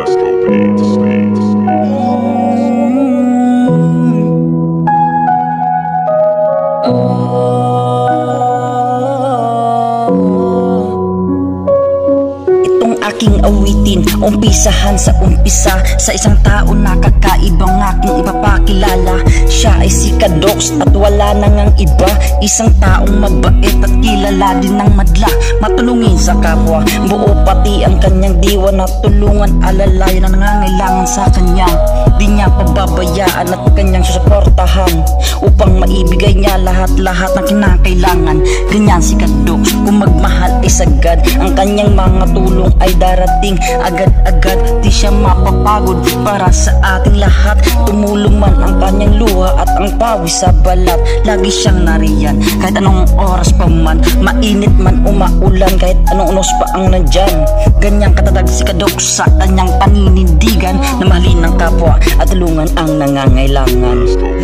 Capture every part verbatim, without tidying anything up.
Aking awitin, umpisahan sa umpisa. Sa isang tao na kakaibang aking ipapakilala. Siya ay si Kadox at wala nang ang iba. Isang taong mabait at kilala din ng madla. Matulungin sa kapwa, buo pati ang kanyang diwa na tulungan alalayan na nangangailangan sa kanya. Di niya pababayaan at kanyang susuportahan upang maibigay niya lahat-lahat ng kinakailangan. Ganyan si Kadox, kung magmahal ay sagad. Ang kanyang mga tulong ay darating agad-agad. Di siya mapapagod para sa ating lahat. Tumulong man ang kanyang luha at ang pawis sa balat. Lagi siyang nariyan kahit anong oras pa man. Mainit man umaulan, kahit anong unos pa ang nandyan. Ganyang katatag si Kadox sa kanyang paninindigan na mahalin ng kapwa at tulungan ang nangangailangan.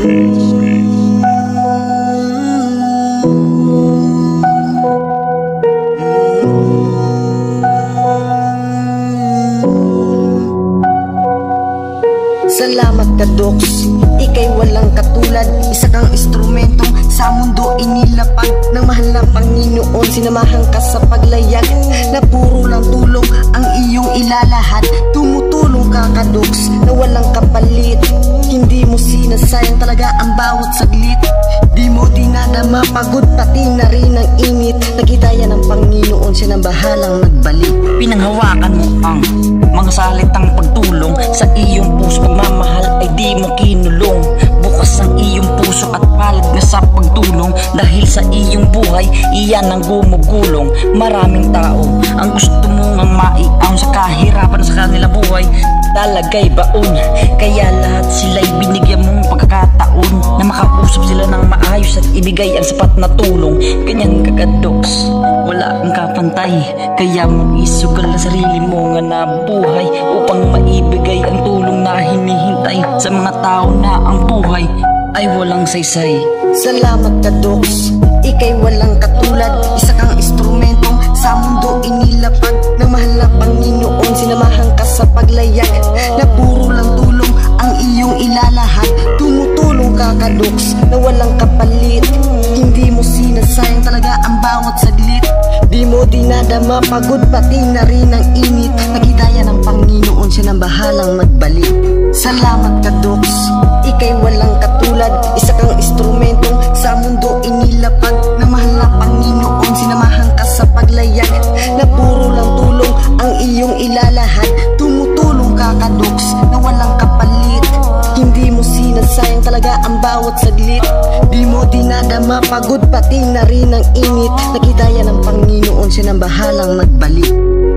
Salamat Kadox, ikay walang katulad. Isa kang instrumentong sa mundo inilapag ng mahal na Panginoon. Sinamahan ka sa paglayag na puro lang tulong ang iyong ilalahad. Tumutulong ka Kadox na walang kapalit. Hindi mo sinasayang talaga ang bawat saglit. Di mo dinadama pagod pati na rin ang init. Nakita yan ng Panginoon, siya nang bahalang nagbalik. Pinanghawakan mo ang mga salitang pagtulong sa iyong puso. Pagmamahal ay di mo kinulong. Bukas ang iyong puso at palad na sa pagtulong. Dahil sa iyong buhay, iyan ang gumugulong. Maraming tao ang gusto mong ang maiaon sa kahirapan sa kanilang buhay. Talagay baon, kaya lahat sila'y binigyan mong pagkakataon na makausap sila ng maayos at ibigay ang sapat na tulong. Ganyan ka Kadox, wala ang kapantay. Kaya mo isugal na sarili mo nga nabuhay upang maibigay ang tulong na hinihintay sa mga tao na ang buhay ay walang saysay. Salamat Kadox, ikay walang katulad. Isa kang instrumentong sa mundo inilapag ng mahal na Panginoon. Sinamahan ka sa paglayag na puro lang tulong ang iyong ilalahad. Tumutulong ka Kadox na walang kapalit. Hindi mo sinasayang talaga ang bawat saglit. Di mo dinadama pagod pati na rin ang init. Nakita yan ng Panginoon, siya nang bahalang magbalik. Salamat Kadox, ikay walang katulad. Isa kang instrumentong sa mundo inilapag ng mahal na Panginoon. Sinamahan ka sa paglayag na puro lang tulong ang iyong ilalahad. Tumutulong ka Kadox na walang kapalit. Hindi mo sinasayang talaga ang bawat saglit. Di mo dinadama pagod pati na rin ang init. Nakita yan ng Panginoon, siya nang bahalang magbalik.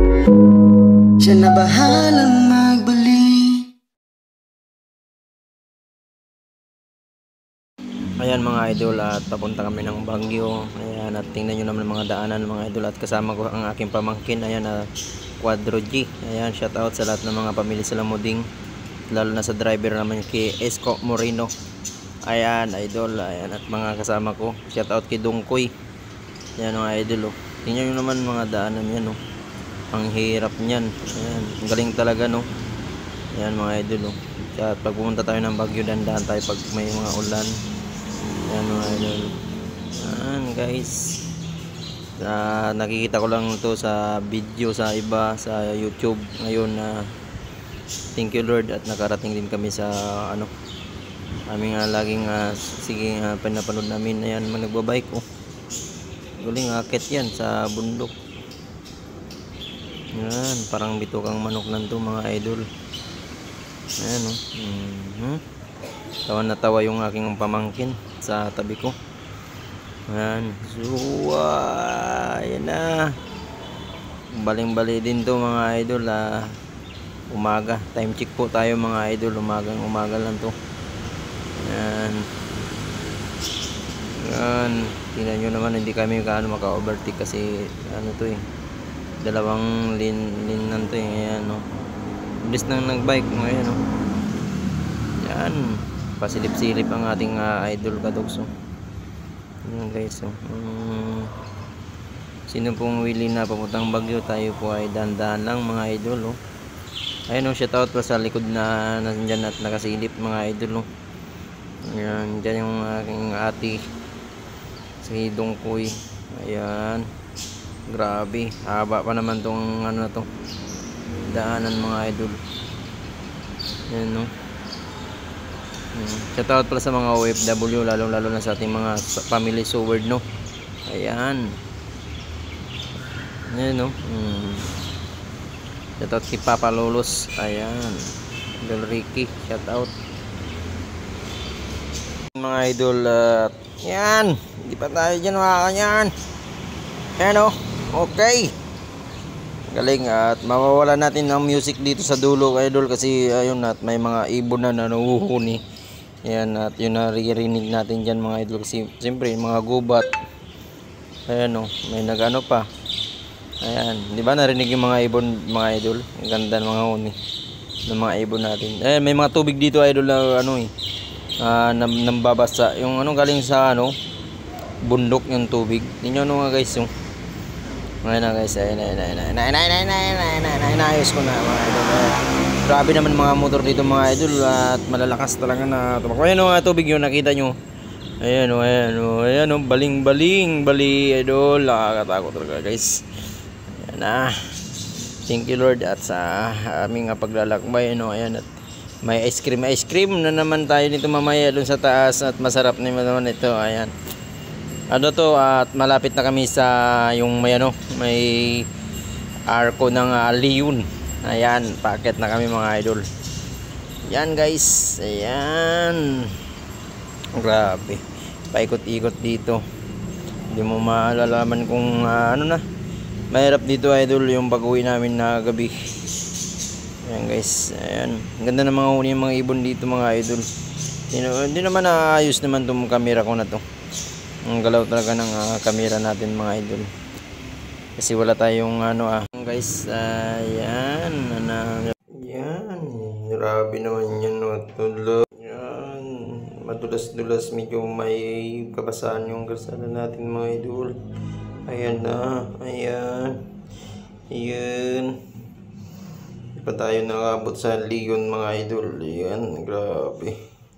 Siya na bahalang magbalik. Ayan mga idol, at papunta kami ng Baguio. Ayan, at tingnan nyo naman mga daanan mga idol. At kasama ko ang aking pamangkin, ayan, na Quadro G. Ayan, shout out sa lahat ng mga pamilya sa Lamuding, lalo na sa driver naman kay Esco Moreno. Ayan idol, ayan, at mga kasama ko, shout out kay Dungkoy. Ayan mga idol, oh. Tingnan nyo naman mga daanan yan, oh. Ang hirap nyan. Ayan, ang galing talaga, no. Ayan mga idol, oh. At pag pumunta tayo ng Baguio, dandahan tayo pag may mga ulan. Ayan mga idol. Ayan guys, uh, nakikita ko lang to sa video sa iba sa YouTube ngayon na uh, thank you Lord at nakarating din kami sa ano aming uh, laging uh, sige uh, pinapanood namin. Ayan, nagbabike, oh. Galing akit yan sa bundok. Ayan, parang bitukang manok nanto mga idol. Ayan, oh. Mm-hmm. Tawa na tawa yung aking pamangkin sa tabi ko. Ayan, zuwa, ayan na. Baling-bali din to mga idol, ah. Umaga, time check po tayo mga idol. Umagang umaga lang to. Ayan. Ayan, tingnan nyo naman, hindi kami kaano maka-overtake kasi ano to eh, dalawang lin, lin nanto eh. Ayan, no. Bilis nang nagbike mo, ayan, no. Ayan, pasilip-silip ang ating uh, idol Kadox. Ayan guys, so, um, sino pong willing na papuntang Baguio, tayo po ay dandahan lang mga idol, oh. Ayun oh, shoutout pa sa likod na nandiyan at nakasilip mga idol oh. Ayan, dyan yung aking ate si Dongkoy. Ayan, grabe, haba pa naman tong ano na to, daanan mga idol. Ayan no. Hmm. Shoutout pala sa mga O F W, lalong lalo na sa ating mga family Seward no. Ayan. Ayan no. Hmm. Shoutout kay Papa Lolos. Ayan, Idol Ricky, shoutout mga idol. Uh, yan, hindi pa tayo dyan mga kanyan. Ayan o, okay, galing. At mawawala natin ng music dito sa dulo idol, kasi ayun, at may mga ibon na nanuhuni. Ayan, at yun naririnig natin dyan mga idol, kasi siyempre mga gubat. Ayan o, may nagano pa. Ayan, di ba narinig yung mga ibon mga idol? Ang ganda ng mga huni ng mga ibon natin. Ayan, may mga tubig dito idol na ano eh, uh, nambabasa. Yung ano galing sa ano, bundok yung tubig. Ninyo ano nga guys yung. Ayan na guys, ayan na, ayan na, ayan na, ayan na, ayan na, ayan na, ayan na, ayos ko na mga idol. Grabe naman mga motor dito mga idol, at malalakas talaga na tumakbo. Ayan o nga tubig yun, nakita nyo. Ayan o, ayan o, ayan o, baling baling bali idol. Nakakatakot talaga guys. Na, thank you Lord, at sa aming paglalakbay no. Ayan, at may ice cream ice cream na naman tayo nito mamaya dun sa taas, at masarap na naman ito. Ayan, ano to, at malapit na kami sa yung may ano, may arko ng uh, Leon. Ayan, packet na kami mga idol. Yan guys, ayan, grabe, paikot-ikot dito, hindi mo malalaman kung uh, ano na. Mahirap dito idol yung pag-uwi namin na gabi. Ayan guys, ayan, ganda ng mga huni, mga ibon dito mga idol. Hindi naman naayos naman itong camera ko na to. Ang galaw talaga ng uh, camera natin mga idol, kasi wala tayong ano ah guys. Ayan, uh, yan, grabe naman yan no, tulog. Yan, madulas-dulas, medyo may kabasaan yung kalsada natin mga idol. Ayan na, ayan, ayan, di pa tayo nakabot sa Leon mga idol. Ayan, grabe.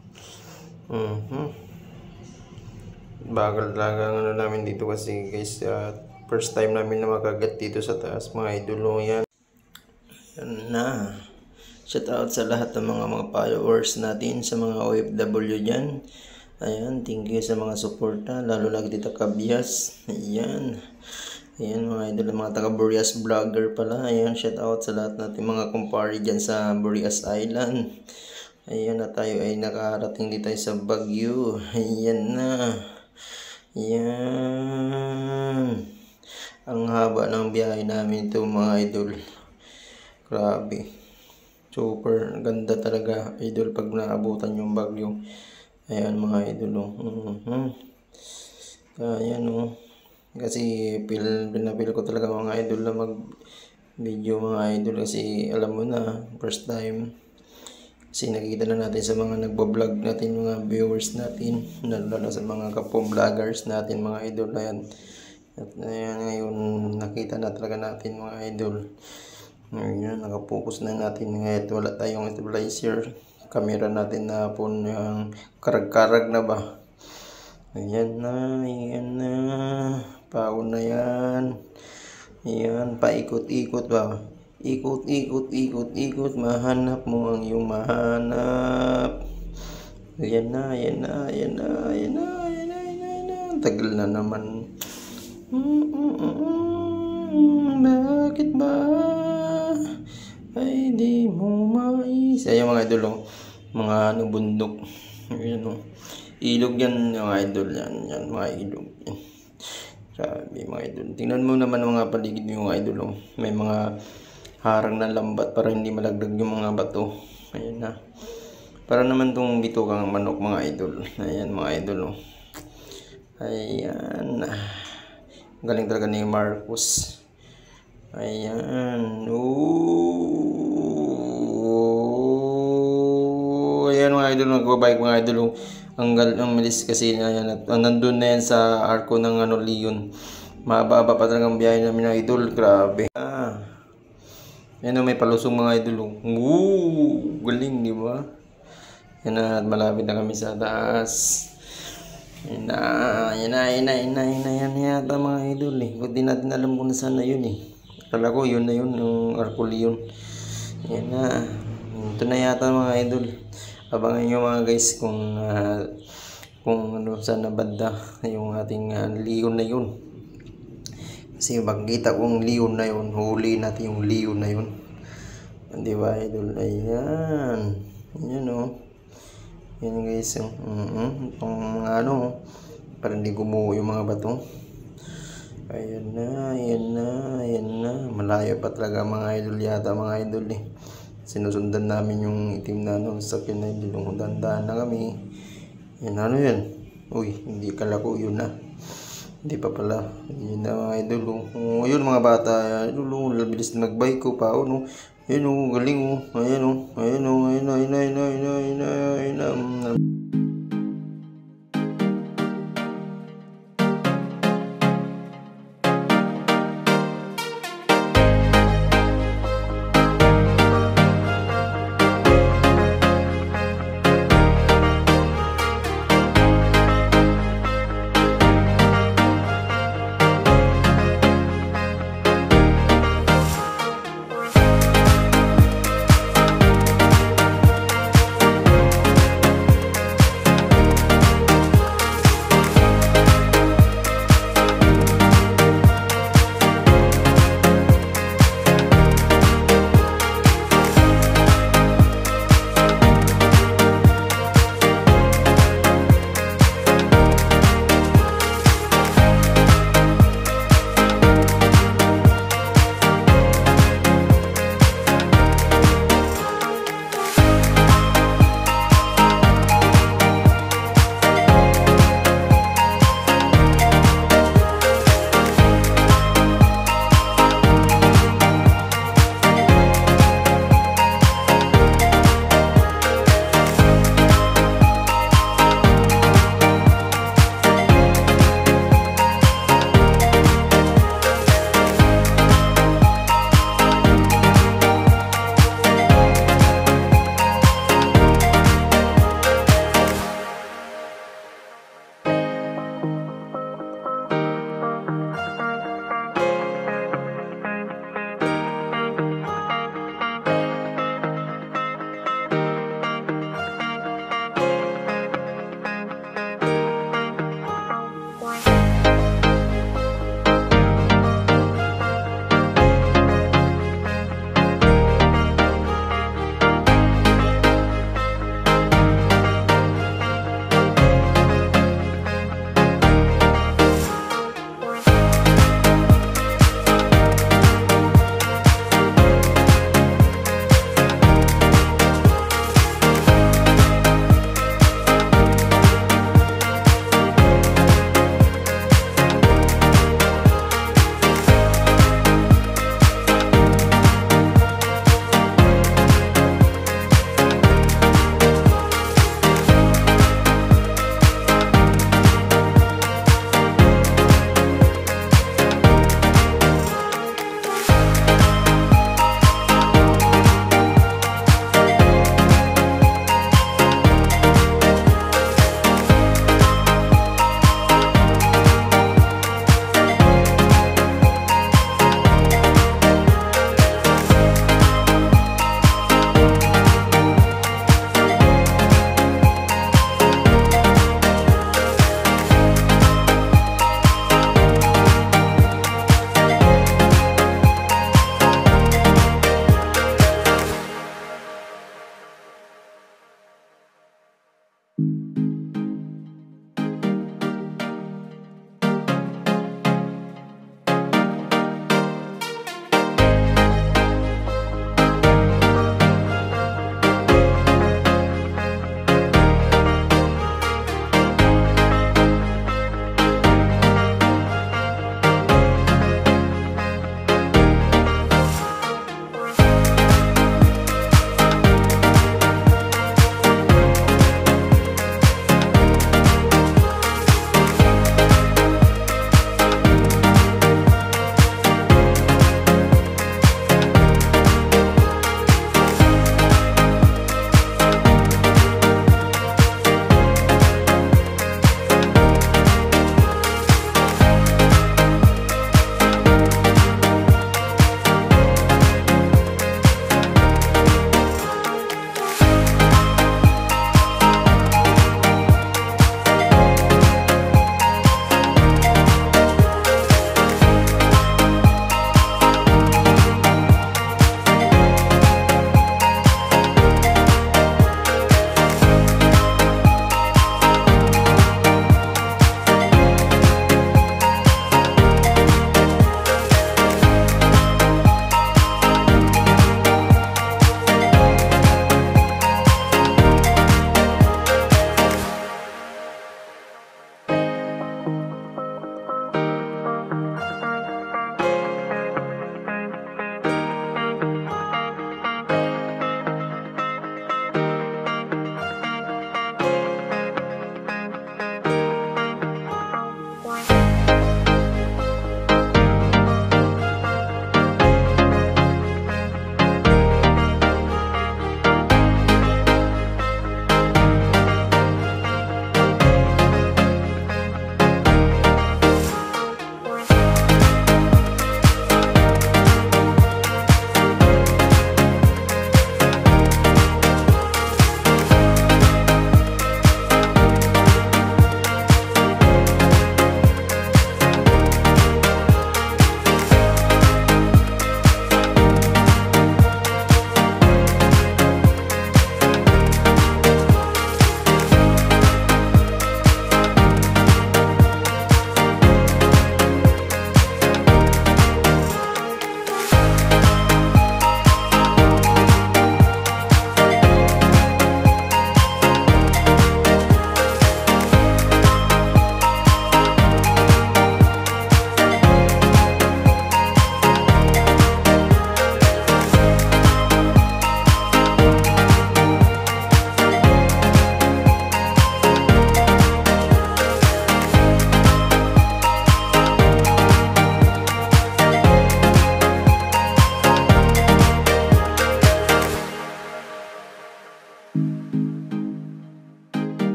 uh-huh. Bagal talaga ang ano namin dito kasi guys, uh, first time namin na makagat dito sa taas mga idol. Ayan, ayan na, shout out sa lahat ng mga mga followers natin, sa mga O F W dyan. Ayan, thank you sa mga suporta, lalo lagi dito Kabias. Ayan, ayan mga idol, mga taga Burias vlogger pala. Ayan, shout out sa lahat natin mga kumpare dyan sa Burias Island. Ayan, na tayo ay nakarating dito sa Baguio. Ayan na, ayan, ang haba ng biyahe namin ito mga idol. Grabe, super ganda talaga idol pag naabutan yung Baguio. Ayan mga idol oh. uh-huh. Ayan oh, kasi pil, pinapil ko talaga mga idol na mag video mga idol, kasi alam mo na, first time, kasi nakikita na natin sa mga nagbablog natin, mga viewers natin, lalo sa mga kapwa vloggers natin mga idol. Ayan, at ayan, ngayon nakita na talaga natin mga idol. Ayan, nakapokus na natin ngayon, wala tayong stabilizer. Camera natin na po yung karag-karag na ba. Ayan na, ayan na, paon na yan. Ayan, paikot-ikot ba, ikot-ikot, ikot-ikot, mahanap mo ang iyong mahanap. Ayan na, ayan na, ayan na, ayan na, ayan na, ayan na, tagal na naman. mm -mm -mm. Bakit ba ay di mo mais? Ayan mga idol oh, mga ano, bundok. Ayan oh, ilog yan mga idol, yan, yan mga ilog yan. Sabi mga idol, tingnan mo naman mga paligid yung mga idol oh, may mga harang na lambat para hindi malagdag yung mga bato. Ayan na, para naman tong bitukang manok mga idol. Ayan mga idol oh, ayan, galing talaga ni Marcos. Ayan, ooo, ayan mga idol, nagbabike mga idol. Ang ang malis kasi, ayan, at nandun na yan sa arko ng ano, Leon. Mababa pa talagang biyahe namin ng idol, grabe. Ah, Yan o, may palusong mga idol. Oh. Woo! Galing, di ba? Yan na, at malapit na kami sa taas. Yan na, yan na, yan na, yan na, yan na, yan na yata mga idol eh. Ba't di natin alam kung nasaan na yun eh. Akala ko yun na yun, yung Arculion. Yan na. Ito na yata mga idol. Abangan nyo mga guys kung uh, kung ano saan na banda yung ating uh, leon na yun. Kasi makikita kong leon na yun, huli natin yung leon na yun. Di ba idol? Ayan. Ayan o. Oh. Yan guys. Uh -huh. Itong mga ano, parang hindi gumuho yung mga bato. Ayan na, ayan na, ayan na. Malayo pa talaga mga idol yata mga idol eh. Sinusundan namin yung itim na ano, sa pinagdilong dandaan na kami. Yan ano yan? Uy, hindi kala ko yun na. Hindi pa pala. Yun na mga idol. Oh, yun mga bata. Idol, oh, bilis na nagbike ko pa. Oh, no. Ayun oh, galing oh. Ayan oh. Ayan oh. Ayan na, ayan na, ayan na, ayan na, ayan na.